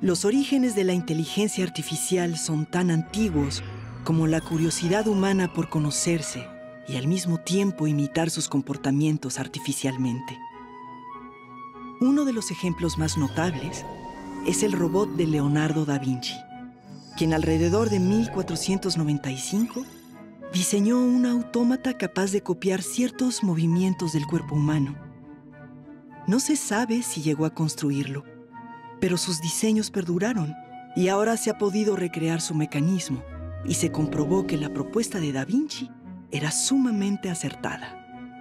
Los orígenes de la inteligencia artificial son tan antiguos como la curiosidad humana por conocerse y al mismo tiempo imitar sus comportamientos artificialmente. Uno de los ejemplos más notables es el robot de Leonardo da Vinci, quien alrededor de 1495 diseñó un autómata capaz de copiar ciertos movimientos del cuerpo humano. No se sabe si llegó a construirlo, pero sus diseños perduraron y ahora se ha podido recrear su mecanismo y se comprobó que la propuesta de Da Vinci era sumamente acertada.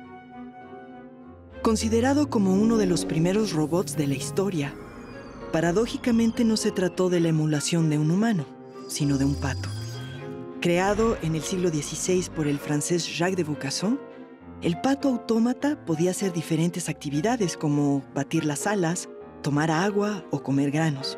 Considerado como uno de los primeros robots de la historia, paradójicamente no se trató de la emulación de un humano, sino de un pato. Creado en el siglo XVI por el francés Jacques de Vaucanson, el pato autómata podía hacer diferentes actividades como batir las alas, tomar agua o comer granos.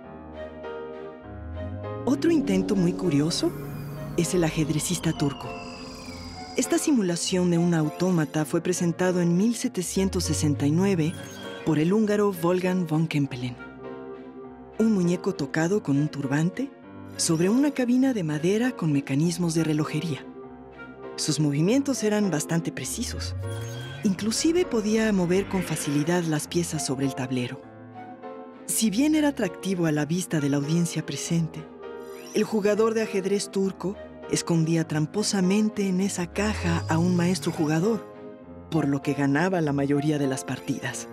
Otro intento muy curioso es el ajedrecista turco. Esta simulación de un autómata fue presentado en 1769 por el húngaro Wolfgang von Kempelen. Un muñeco tocado con un turbante sobre una cabina de madera con mecanismos de relojería. Sus movimientos eran bastante precisos. Inclusive podía mover con facilidad las piezas sobre el tablero. Si bien era atractivo a la vista de la audiencia presente, el jugador de ajedrez turco escondía tramposamente en esa caja a un maestro jugador, por lo que ganaba la mayoría de las partidas.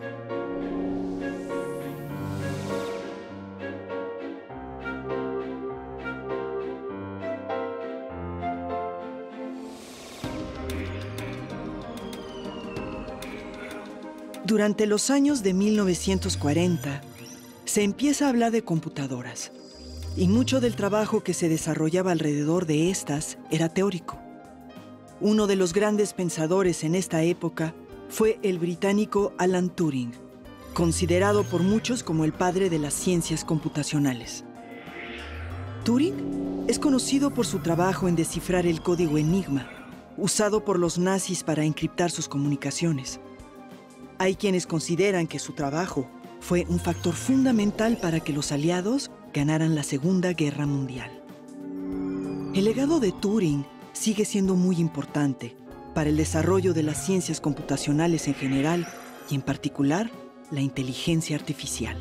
Durante los años de 1940, se empieza a hablar de computadoras, y mucho del trabajo que se desarrollaba alrededor de estas era teórico. Uno de los grandes pensadores en esta época fue el británico Alan Turing, considerado por muchos como el padre de las ciencias computacionales. Turing es conocido por su trabajo en descifrar el código Enigma, usado por los nazis para encriptar sus comunicaciones. Hay quienes consideran que su trabajo fue un factor fundamental para que los aliados ganaran la Segunda Guerra Mundial. El legado de Turing sigue siendo muy importante para el desarrollo de las ciencias computacionales en general y en particular la inteligencia artificial.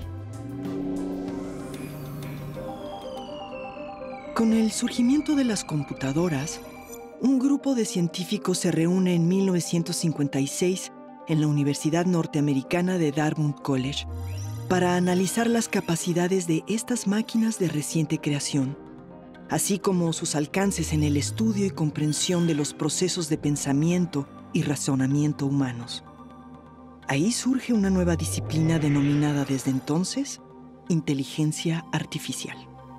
Con el surgimiento de las computadoras, un grupo de científicos se reúne en 1956 en la Universidad Norteamericana de Dartmouth College para analizar las capacidades de estas máquinas de reciente creación, así como sus alcances en el estudio y comprensión de los procesos de pensamiento y razonamiento humanos. Ahí surge una nueva disciplina denominada desde entonces inteligencia artificial.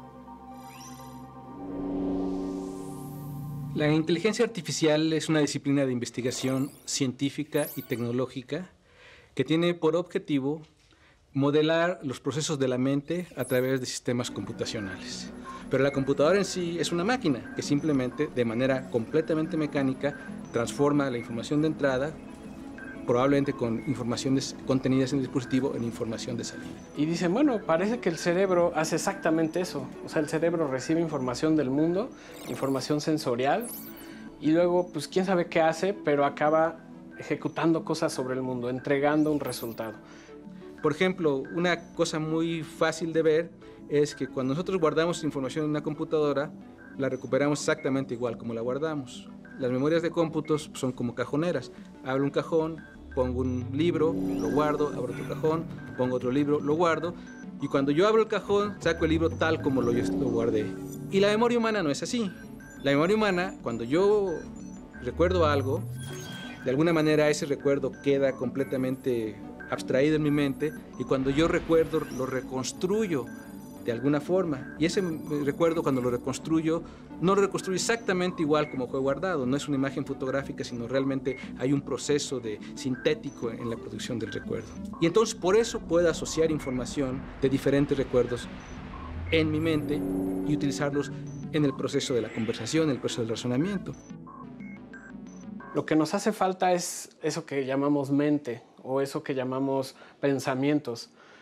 La inteligencia artificial es una disciplina de investigación científica y tecnológica que tiene por objetivo modelar los procesos de la mente a través de sistemas computacionales. Pero la computadora en sí es una máquina que simplemente, de manera completamente mecánica, transforma la información de entrada, probablemente con informaciones contenidas en el dispositivo, en información de salida. Y dicen, bueno, parece que el cerebro hace exactamente eso. O sea, el cerebro recibe información del mundo, información sensorial, y luego, pues, quién sabe qué hace, pero acaba ejecutando cosas sobre el mundo, entregando un resultado. Por ejemplo, una cosa muy fácil de ver es que cuando nosotros guardamos información en una computadora, la recuperamos exactamente igual como la guardamos. Las memorias de cómputos son como cajoneras. Abro un cajón, pongo un libro, lo guardo, abro otro cajón, pongo otro libro, lo guardo, y cuando yo abro el cajón, saco el libro tal como lo guardé. Y la memoria humana no es así. La memoria humana, cuando yo recuerdo algo, de alguna manera ese recuerdo queda completamente abstraído en mi mente, y cuando yo recuerdo, lo reconstruyo de alguna forma. Y ese recuerdo, cuando lo reconstruyo, no lo reconstruyo exactamente igual como fue guardado. No es una imagen fotográfica, sino realmente hay un proceso sintético en la producción del recuerdo. Y entonces por eso puedo asociar información de diferentes recuerdos en mi mente y utilizarlos en el proceso de la conversación, en el proceso del razonamiento. Lo que nos hace falta es eso que llamamos mente o eso que llamamos pensamientos.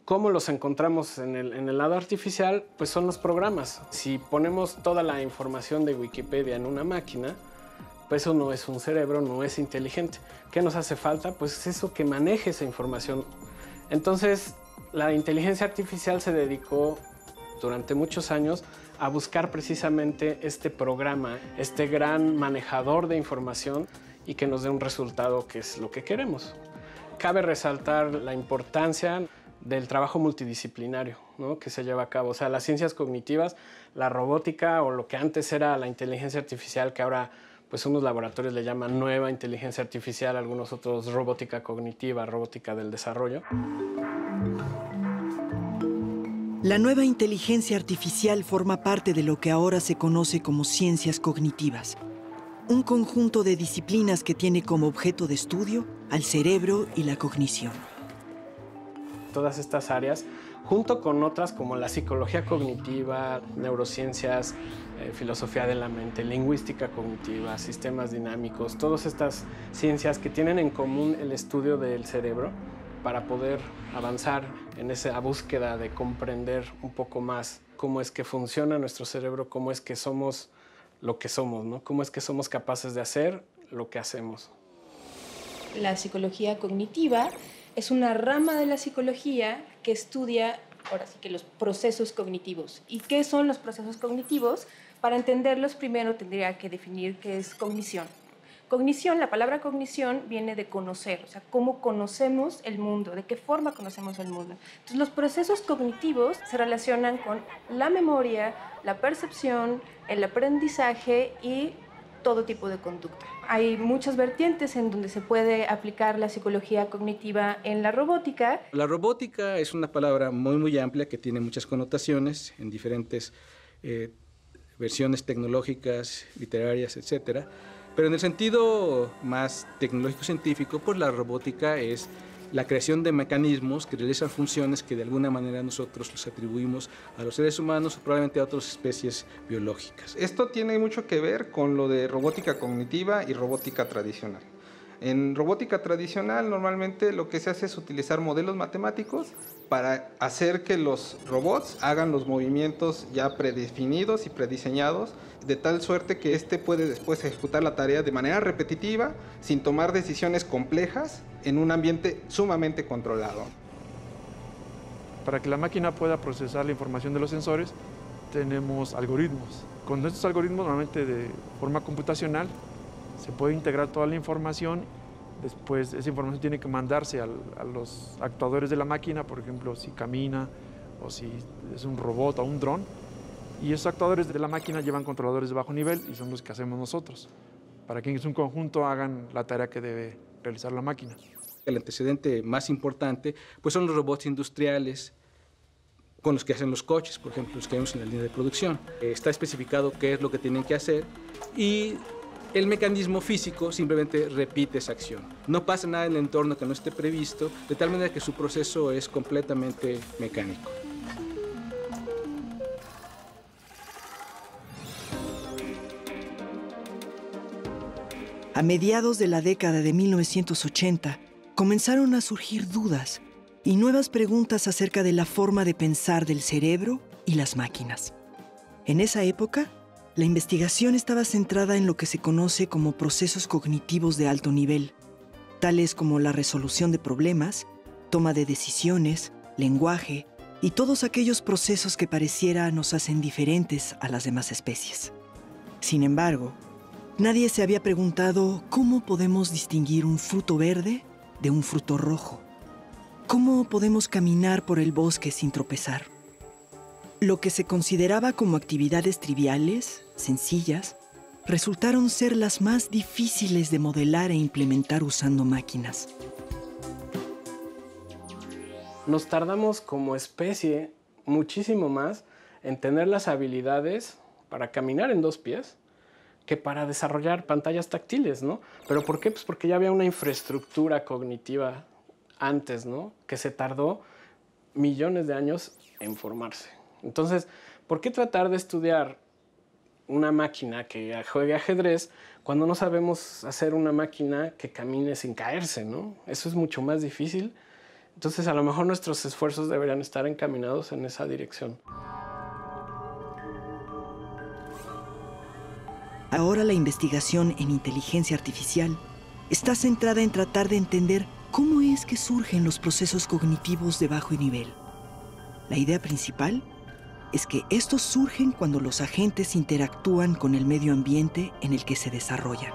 ¿Cómo los encontramos en el lado artificial? Pues son los programas. Si ponemos toda la información de Wikipedia en una máquina, pues eso no es un cerebro, no es inteligente. ¿Qué nos hace falta? Pues eso, que maneje esa información. Entonces, la inteligencia artificial se dedicó durante muchos años a buscar precisamente este programa, este gran manejador de información y que nos dé un resultado que es lo que queremos. Cabe resaltar la importancia del trabajo multidisciplinario, ¿no?, que se lleva a cabo. O sea, las ciencias cognitivas, la robótica o lo que antes era la inteligencia artificial, que ahora pues unos laboratorios le llaman nueva inteligencia artificial, algunos otros robótica cognitiva, robótica del desarrollo. La nueva inteligencia artificial forma parte de lo que ahora se conoce como ciencias cognitivas, un conjunto de disciplinas que tiene como objeto de estudio al cerebro y la cognición. Todas estas áreas, junto con otras como la psicología cognitiva, neurociencias, filosofía de la mente, lingüística cognitiva, sistemas dinámicos, todas estas ciencias que tienen en común el estudio del cerebro para poder avanzar en esa búsqueda de comprender un poco más cómo es que funciona nuestro cerebro, cómo es que somos lo que somos, ¿no? Cómo es que somos capaces de hacer lo que hacemos. La psicología cognitiva es una rama de la psicología que estudia, ahora sí, que los procesos cognitivos. ¿Y qué son los procesos cognitivos? Para entenderlos, primero tendría que definir qué es cognición. Cognición, la palabra cognición viene de conocer, o sea, cómo conocemos el mundo, de qué forma conocemos el mundo. Entonces, los procesos cognitivos se relacionan con la memoria, la percepción, el aprendizaje y todo tipo de conducta. Hay muchas vertientes en donde se puede aplicar la psicología cognitiva en la robótica. La robótica es una palabra muy amplia que tiene muchas connotaciones en diferentes versiones tecnológicas, literarias, etcétera. Pero en el sentido más tecnológico-científico, pues la robótica es la creación de mecanismos que realizan funciones que de alguna manera nosotros los atribuimos a los seres humanos o probablemente a otras especies biológicas. Esto tiene mucho que ver con lo de robótica cognitiva y robótica tradicional. En robótica tradicional normalmente lo que se hace es utilizar modelos matemáticos para hacer que los robots hagan los movimientos ya predefinidos y prediseñados, de tal suerte que éste puede después ejecutar la tarea de manera repetitiva, sin tomar decisiones complejas, en un ambiente sumamente controlado. Para que la máquina pueda procesar la información de los sensores, tenemos algoritmos. Con estos algoritmos, normalmente de forma computacional, se puede integrar toda la información. Después esa información tiene que mandarse a los actuadores de la máquina, por ejemplo, si camina o si es un robot o un dron. Y esos actuadores de la máquina llevan controladores de bajo nivel y son los que hacemos nosotros, para que en su conjunto hagan la tarea que debe realizar la máquina. El antecedente más importante pues son los robots industriales con los que hacen los coches, por ejemplo, los que vemos en la línea de producción. Está especificado qué es lo que tienen que hacer y el mecanismo físico simplemente repite esa acción. No pasa nada en el entorno que no esté previsto, de tal manera que su proceso es completamente mecánico. A mediados de la década de 1980, comenzaron a surgir dudas y nuevas preguntas acerca de la forma de pensar del cerebro y las máquinas. En esa época, la investigación estaba centrada en lo que se conoce como procesos cognitivos de alto nivel, tales como la resolución de problemas, toma de decisiones, lenguaje y todos aquellos procesos que pareciera nos hacen diferentes a las demás especies. Sin embargo, nadie se había preguntado cómo podemos distinguir un fruto verde de un fruto rojo. ¿Cómo podemos caminar por el bosque sin tropezar? Lo que se consideraba como actividades triviales, sencillas, resultaron ser las más difíciles de modelar e implementar usando máquinas. Nos tardamos como especie muchísimo más en tener las habilidades para caminar en dos pies que para desarrollar pantallas táctiles, ¿no? ¿Pero por qué? Pues porque ya había una infraestructura cognitiva antes, ¿no?, que se tardó millones de años en formarse. Entonces, ¿por qué tratar de estudiar una máquina que juegue ajedrez cuando no sabemos hacer una máquina que camine sin caerse, ¿no? Eso es mucho más difícil Entonces, a lo mejor nuestros esfuerzos deberían estar encaminados en esa dirección. Ahora la investigación en inteligencia artificial está centrada en tratar de entender cómo es que surgen los procesos cognitivos de bajo nivel. La idea principal es que estos surgen cuando los agentes interactúan con el medio ambiente en el que se desarrollan.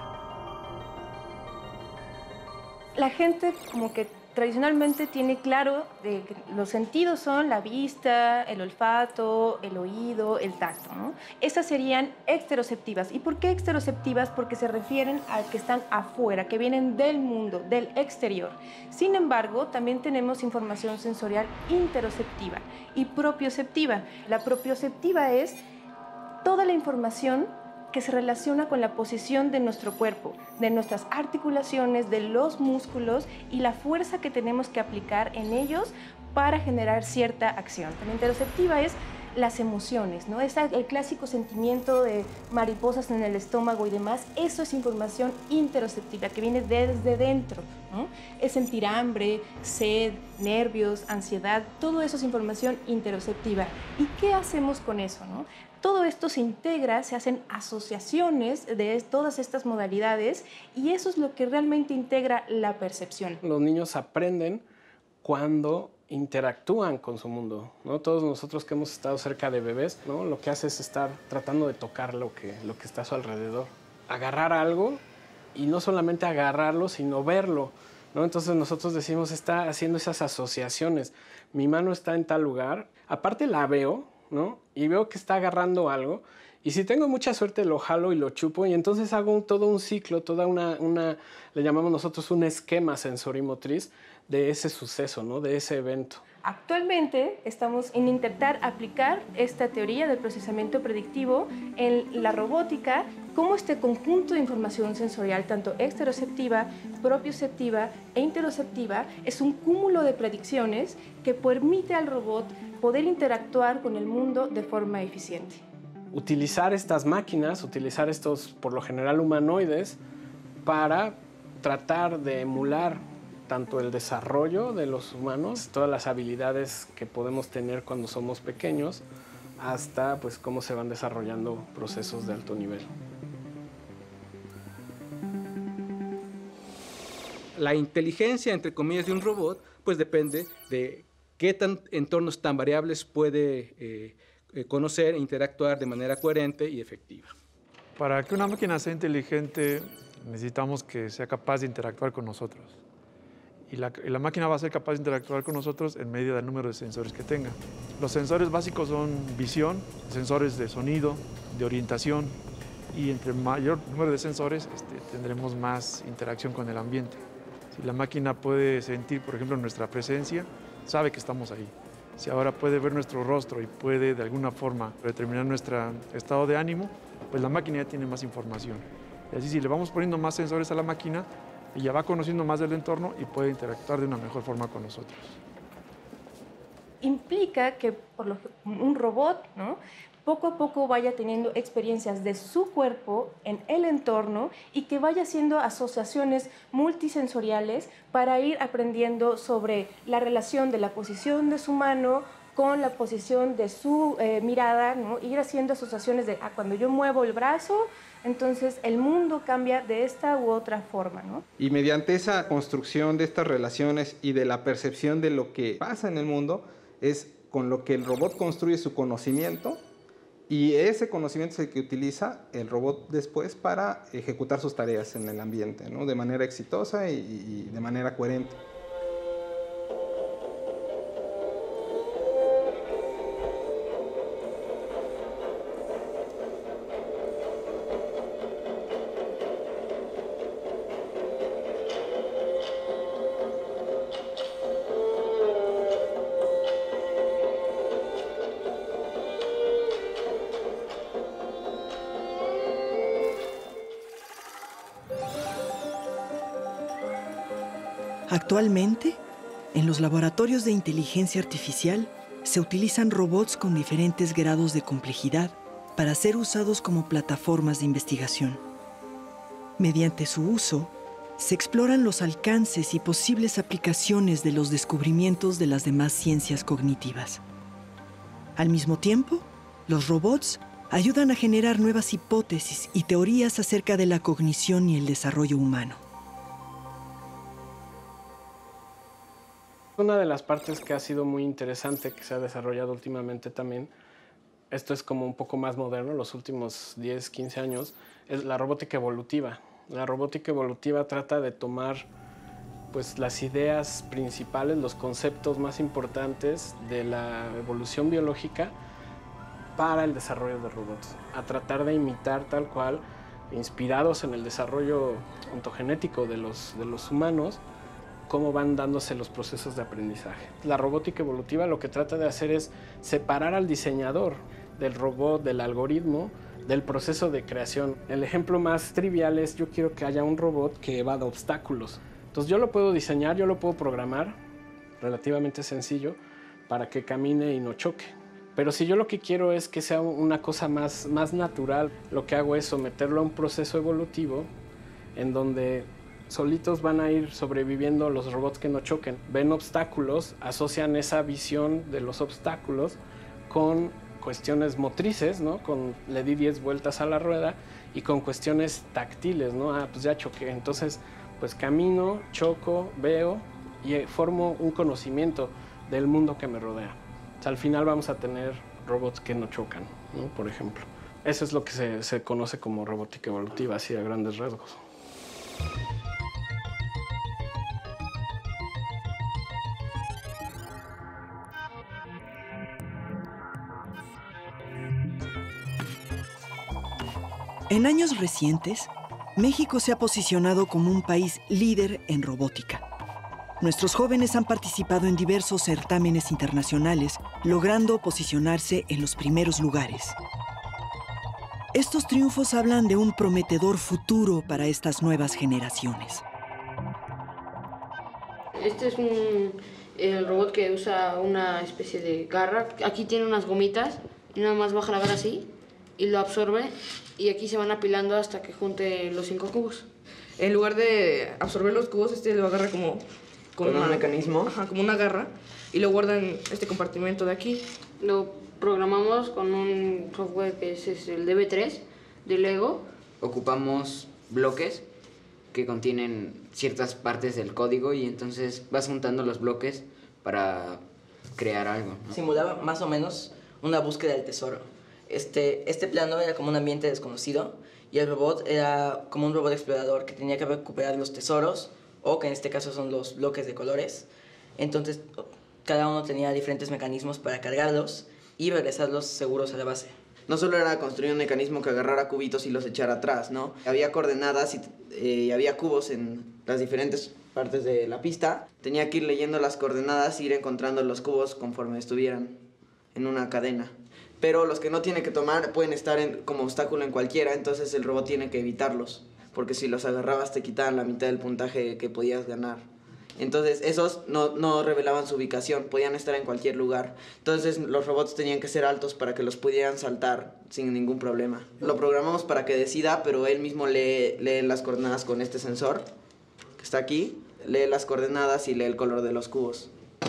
La gente como que tradicionalmente tiene claro de que los sentidos son la vista, el olfato, el oído, el tacto, ¿no? Estas serían exteroceptivas. ¿Y por qué exteroceptivas? Porque se refieren a que están afuera, que vienen del mundo, del exterior. Sin embargo, también tenemos información sensorial interoceptiva y propioceptiva. La propioceptiva es toda la información que se relaciona con la posición de nuestro cuerpo, de nuestras articulaciones, de los músculos y la fuerza que tenemos que aplicar en ellos para generar cierta acción. La interoceptiva es las emociones, ¿no? El clásico sentimiento de mariposas en el estómago y demás, eso es información interoceptiva que viene desde dentro, ¿no? Es sentir hambre, sed, nervios, ansiedad, todo eso es información interoceptiva. ¿Y qué hacemos con eso, no? Todo esto se integra, se hacen asociaciones de todas estas modalidades y eso es lo que realmente integra la percepción. Los niños aprenden cuando interactúan con su mundo, ¿no? Todos nosotros que hemos estado cerca de bebés, ¿no? Lo que hace es estar tratando de tocar lo que está a su alrededor. Agarrar algo y no solamente agarrarlo, sino verlo, ¿no? Entonces nosotros decimos, está haciendo esas asociaciones. Mi mano está en tal lugar, aparte la veo, ¿no? Y veo que está agarrando algo. Y si tengo mucha suerte lo jalo y lo chupo y entonces hago todo un ciclo, toda le llamamos nosotros un esquema sensorimotriz de ese suceso, ¿no? De ese evento. Actualmente estamos en intentar aplicar esta teoría del procesamiento predictivo en la robótica, como este conjunto de información sensorial, tanto exteroceptiva, propioceptiva e interoceptiva, es un cúmulo de predicciones que permite al robot poder interactuar con el mundo de forma eficiente. Utilizar estas máquinas, utilizar estos, por lo general, humanoides, para tratar de emular tanto el desarrollo de los humanos, todas las habilidades que podemos tener cuando somos pequeños, hasta pues cómo se van desarrollando procesos de alto nivel. La inteligencia, entre comillas, de un robot, pues depende de qué entornos tan variables puede conocer e interactuar de manera coherente y efectiva. Para que una máquina sea inteligente, necesitamos que sea capaz de interactuar con nosotros. Y la máquina va a ser capaz de interactuar con nosotros en medida del número de sensores que tenga. Los sensores básicos son visión, sensores de sonido, de orientación, y entre mayor número de sensores tendremos más interacción con el ambiente. Si la máquina puede sentir, por ejemplo, nuestra presencia, sabe que estamos ahí. Si ahora puede ver nuestro rostro y puede de alguna forma determinar nuestro estado de ánimo, pues la máquina ya tiene más información. Y así, si le vamos poniendo más sensores a la máquina, ella va conociendo más del entorno y puede interactuar de una mejor forma con nosotros. Implica que un robot, ¿no?, poco a poco vaya teniendo experiencias de su cuerpo en el entorno y que vaya haciendo asociaciones multisensoriales para ir aprendiendo sobre la relación de la posición de su mano con la posición de su mirada, ¿no? Ir haciendo asociaciones de cuando yo muevo el brazo, entonces el mundo cambia de esta u otra forma, ¿no? Y mediante esa construcción de estas relaciones y de la percepción de lo que pasa en el mundo, es con lo que el robot construye su conocimiento, y ese conocimiento es el que utiliza el robot después para ejecutar sus tareas en el ambiente, ¿no? De manera exitosa y de manera coherente. Actualmente, en los laboratorios de inteligencia artificial se utilizan robots con diferentes grados de complejidad para ser usados como plataformas de investigación. Mediante su uso, se exploran los alcances y posibles aplicaciones de los descubrimientos de las demás ciencias cognitivas. Al mismo tiempo, los robots ayudan a generar nuevas hipótesis y teorías acerca de la cognición y el desarrollo humano. Una de las partes que ha sido muy interesante, que se ha desarrollado últimamente también, esto es como un poco más moderno, los últimos 10, 15 años, es la robótica evolutiva. La robótica evolutiva trata de tomar pues, las ideas principales, los conceptos más importantes de la evolución biológica para el desarrollo de robots, a tratar de imitar tal cual, inspirados en el desarrollo ontogenético de los humanos, cómo van dándose los procesos de aprendizaje. La robótica evolutiva lo que trata de hacer es separar al diseñador del robot, del algoritmo, del proceso de creación. El ejemplo más trivial es: yo quiero que haya un robot que evada obstáculos. Entonces yo lo puedo diseñar, yo lo puedo programar, relativamente sencillo, para que camine y no choque. Pero si yo lo que quiero es que sea una cosa más natural, lo que hago es someterlo a un proceso evolutivo en donde solitos van a ir sobreviviendo los robots que no choquen. Ven obstáculos, asocian esa visión de los obstáculos con cuestiones motrices, ¿no? Le di 10 vueltas a la rueda, y con cuestiones táctiles, ¿no? Pues ya choqué, entonces pues camino, choco, veo y formo un conocimiento del mundo que me rodea. O sea, al final vamos a tener robots que no chocan, ¿no? Por ejemplo. Eso es lo que se conoce como robótica evolutiva, así a grandes rasgos. En años recientes, México se ha posicionado como un país líder en robótica. Nuestros jóvenes han participado en diversos certámenes internacionales, logrando posicionarse en los primeros lugares. Estos triunfos hablan de un prometedor futuro para estas nuevas generaciones. Este es el robot que usa una especie de garra. Aquí tiene unas gomitas y nada más baja la garra así y lo absorbe, y aquí se van apilando hasta que junte los 5 cubos. En lugar de absorber los cubos, este lo agarra como con un mecanismo. Ajá, como una garra, y lo guarda en este compartimento de aquí. Lo programamos con un software que es el DB3 de Lego. Ocupamos bloques que contienen ciertas partes del código, y entonces vas juntando los bloques para crear algo, ¿no? Simulaba más o menos una búsqueda del tesoro. Este plano era como un ambiente desconocido, y el robot era como un robot explorador que tenía que recuperar los tesoros, o que en este caso son los bloques de colores. Entonces cada uno tenía diferentes mecanismos para cargarlos y regresarlos seguros a la base. No solo era construir un mecanismo que agarrara cubitos y los echara atrás, ¿no? Había coordenadas y había cubos en las diferentes partes de la pista. Tenía que ir leyendo las coordenadas e ir encontrando los cubos conforme estuvieran en una cadena. Pero los que no tiene que tomar pueden estar como obstáculo en cualquiera, entonces el robot tiene que evitarlos, porque si los agarrabas te quitaban la mitad del puntaje que podías ganar. Entonces esos no revelaban su ubicación, podían estar en cualquier lugar. Entonces los robots tenían que ser altos para que los pudieran saltar sin ningún problema. Lo programamos para que decida, pero él mismo lee las coordenadas con este sensor que está aquí, lee las coordenadas y lee el color de los cubos.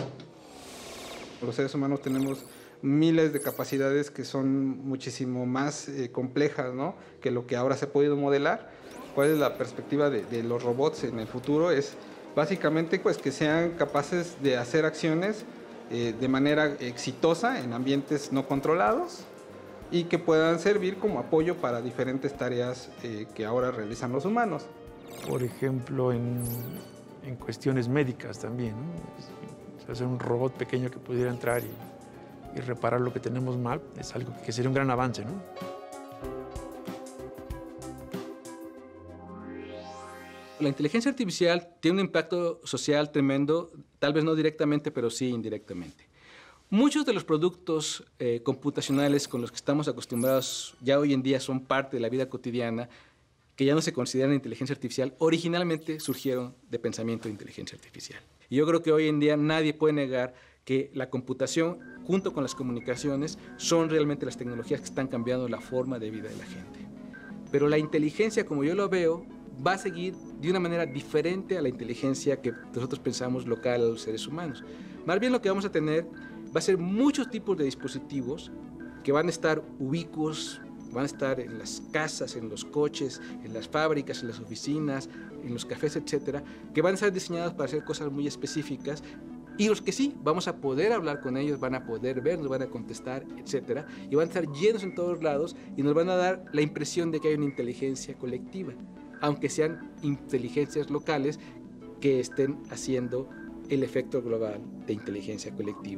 Los seres humanos tenemos miles de capacidades que son muchísimo más complejas, ¿no?, que lo que ahora se ha podido modelar. ¿Cuál es la perspectiva de los robots en el futuro? Es básicamente pues, que sean capaces de hacer acciones de manera exitosa en ambientes no controlados, y que puedan servir como apoyo para diferentes tareas que ahora realizan los humanos. Por ejemplo, en cuestiones médicas también, ¿no? O sea, hacer un robot pequeño que pudiera entrar y reparar lo que tenemos mal es algo que sería un gran avance, ¿no? La inteligencia artificial tiene un impacto social tremendo, tal vez no directamente, pero sí indirectamente. Muchos de los productos computacionales con los que estamos acostumbrados ya hoy en día son parte de la vida cotidiana, que ya no se consideran inteligencia artificial, originalmente surgieron de pensamiento de inteligencia artificial. Y yo creo que hoy en día nadie puede negar que la computación, junto con las comunicaciones, son realmente las tecnologías que están cambiando la forma de vida de la gente. Pero la inteligencia, como yo lo veo, va a seguir de una manera diferente a la inteligencia que nosotros pensamos local a los seres humanos. Más bien lo que vamos a tener va a ser muchos tipos de dispositivos que van a estar ubicuos, van a estar en las casas, en los coches, en las fábricas, en las oficinas, en los cafés, etcétera, que van a estar diseñados para hacer cosas muy específicas, y los que sí, vamos a poder hablar con ellos, van a poder ver, nos van a contestar, etcétera, y van a estar llenos en todos lados y nos van a dar la impresión de que hay una inteligencia colectiva, aunque sean inteligencias locales que estén haciendo el efecto global de inteligencia colectiva.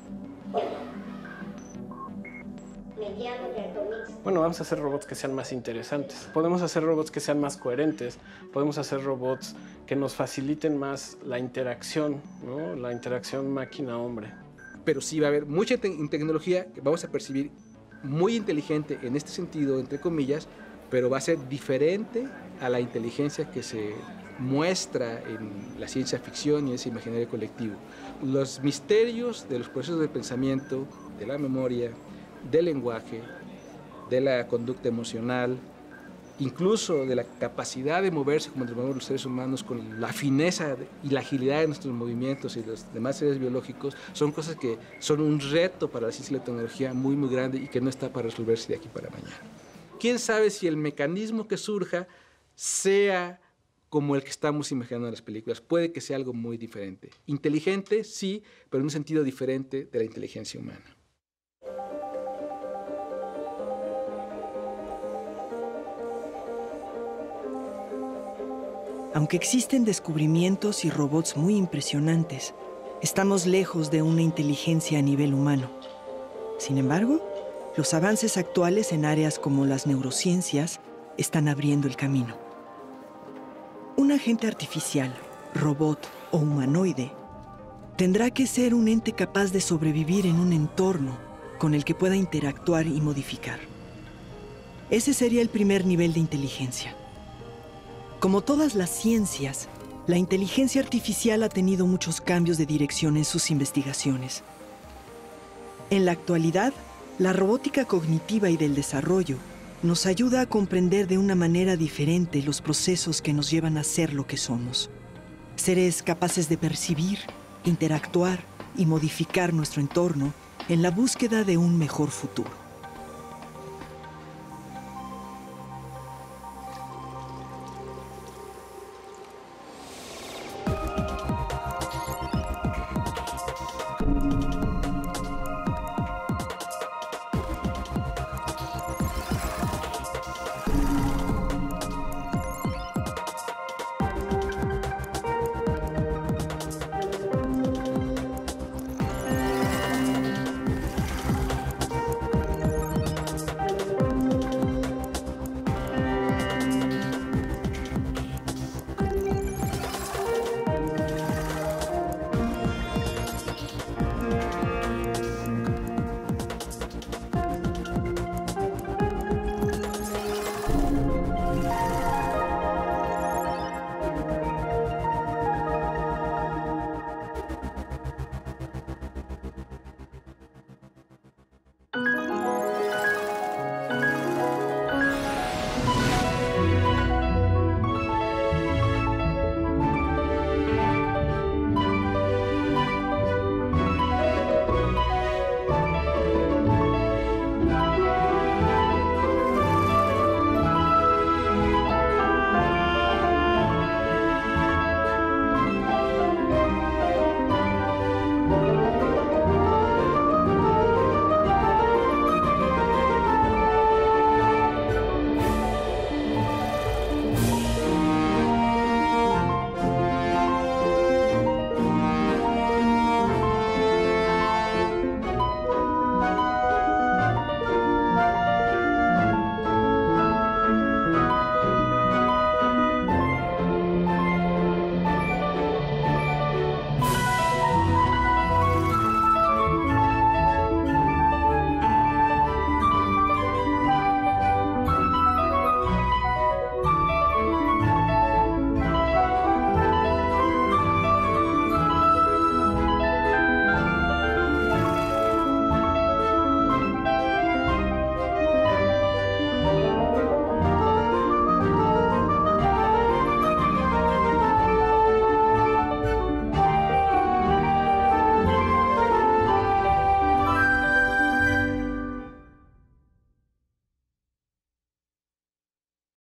Bueno, vamos a hacer robots que sean más interesantes. Podemos hacer robots que sean más coherentes. Podemos hacer robots que nos faciliten más la interacción, ¿no? La interacción máquina-hombre. Pero sí va a haber mucha tecnología que vamos a percibir muy inteligente en este sentido, entre comillas, pero va a ser diferente a la inteligencia que se muestra en la ciencia ficción y ese imaginario colectivo. Los misterios de los procesos de pensamiento, de la memoria, del lenguaje, de la conducta emocional, incluso de la capacidad de moverse como nos movemos los seres humanos con la fineza y la agilidad de nuestros movimientos y los demás seres biológicos, son cosas que son un reto para la ciencia y la tecnología muy, muy grande y que no está para resolverse de aquí para mañana. ¿Quién sabe si el mecanismo que surja sea como el que estamos imaginando en las películas? Puede que sea algo muy diferente. Inteligente, sí, pero en un sentido diferente de la inteligencia humana. Aunque existen descubrimientos y robots muy impresionantes, estamos lejos de una inteligencia a nivel humano. Sin embargo, los avances actuales en áreas como las neurociencias están abriendo el camino. Un agente artificial, robot o humanoide tendrá que ser un ente capaz de sobrevivir en un entorno con el que pueda interactuar y modificar. Ese sería el primer nivel de inteligencia. Como todas las ciencias, la inteligencia artificial ha tenido muchos cambios de dirección en sus investigaciones. En la actualidad, la robótica cognitiva y del desarrollo nos ayuda a comprender de una manera diferente los procesos que nos llevan a ser lo que somos. Seres capaces de percibir, interactuar y modificar nuestro entorno en la búsqueda de un mejor futuro.